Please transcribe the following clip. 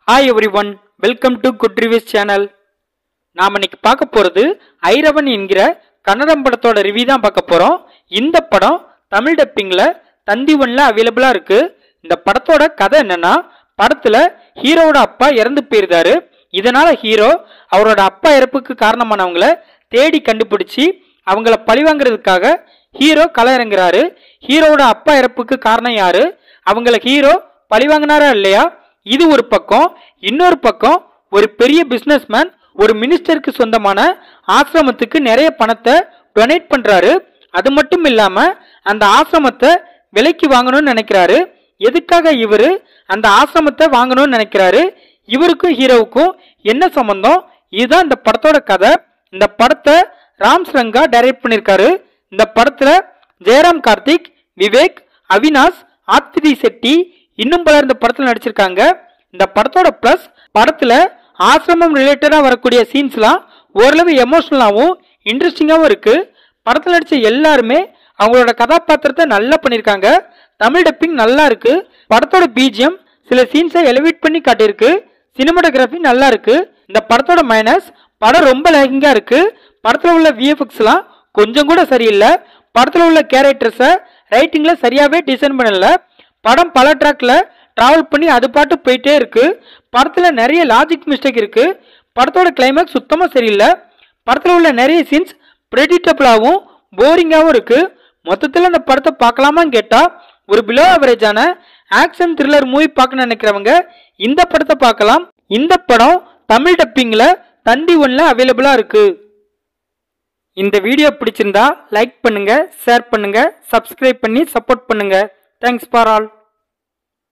Hi everyone, welcome to Good Reviews channel. நாம இன்னைக்கு பார்க்க போறது ஐரவன் என்கிற கன்னடம் படத்தோட ரிவ்யூ தான் பார்க்க போறோம். இந்த படம் தமிழ் டப்பிங்ல தந்தி ஒன்ல அவைலபிளா இருக்கு. இந்த படத்தோட கதை என்னன்னா, படத்துல ஹீரோவோட அப்பா இறந்து போயிருந்தாரு. இதனால ஹீரோ அவரோட அப்பா இறப்புக்கு காரணமானவங்கள தேடி கண்டுபிடிச்சி அவங்கள பழிவாங்கிறதுக்காக ஹீரோ கள இறங்குறாரு. ஹீரோவோட அப்பா இறப்புக்கு காரணம் யாரு, அவங்கள ஹீரோ பழிவாங்கினாரா இல்லையா, இது ஒரு பக்கம். இன்னொரு பக்கம் ஒரு பெரிய பிசினஸ்மேன் ஒரு மினிஸ்டருக்கு சொந்தமான ஆசிரமத்துக்கு நிறைய பணத்தை டொனேட் பண்றாரு. அது மட்டும் இல்லாம அந்த ஆசிரமத்தை விலைக்கு வாங்கணும்னு நினைக்கிறாரு. எதுக்காக இவரு அந்த ஆசிரமத்தை வாங்கணும்னு நினைக்கிறாரு, இவருக்கும் ஹீரோவுக்கும் என்ன சம்பந்தம், இதுதான் இந்த படத்தோட கதை. இந்த படத்தை ராம்ஸ் ரங்கா டைரக்ட் பண்ணிருக்காரு. இந்த படத்துல ஜெயராம் கார்த்திக், விவேக், அவினாஷ், ஆத்விதி செட்டி இன்னும் பலர் இந்த படத்துல நடிச்சிருக்காங்க. இந்த படத்தோட பிளஸ், படத்துல ஆசிரமம் ரிலேட்டடா வரக்கூடிய சீன்ஸ்லாம் ஓரளவு எமோஷனலாவும் இன்ட்ரெஸ்டிங்காவும் இருக்கு. படத்துல நடிச்ச எல்லாருமே அவங்களோட கதாபாத்திரத்தை நல்லா பண்ணிருக்காங்க. தமிழ் டப்பிங் நல்லா இருக்கு. படத்தோட பிஜிஎம் சில சீன்ஸை எலிவேட் பண்ணி காட்டியிருக்கு. சினிமாட்டோகிராஃபி நல்லா இருக்கு. இந்த படத்தோட மைனஸ், படம் ரொம்ப லேகிங்கா இருக்கு. படத்துல உள்ள விஎஃப்எக்ஸ்லாம் கொஞ்சம் கூட சரியில்லை. படத்துல உள்ள கேரக்டர்ஸை ரைட்டிங்ல சரியாவே டிசைன் பண்ணல. படம் பல ட்ராக்ல டிராவல் பண்ணி அது பாட்டு போயிட்டே இருக்கு. படத்துல நிறைய லாஜிக் மிஸ்டேக் இருக்கு. படத்தோட கிளைமேக்ஸ் சுத்தமா சரியில்லை. படத்துல உள்ள நிறைய சீன்ஸ் பிரெடிக்டபிளாகவும் போரிங்காகவும் இருக்கு. மொத்தத்தில் அந்த படத்தை பார்க்கலாமான்னு கேட்டா, ஒரு பிலோ ஆவரேஜான ஆக்ஷன் த்ரில்லர் மூவி பார்க்க நினைக்கிறவங்க இந்த படத்தை பார்க்கலாம். இந்த படம் தமிழ் டப்பிங்ல தந்தி ஒன்ல அவைலபிளா இருக்கு. இந்த வீடியோ பிடிச்சிருந்தா லைக் பண்ணுங்க, ஷேர் பண்ணுங்க, சப்ஸ்கிரைப் பண்ணி சப்போர்ட் பண்ணுங்க. Thanks for all.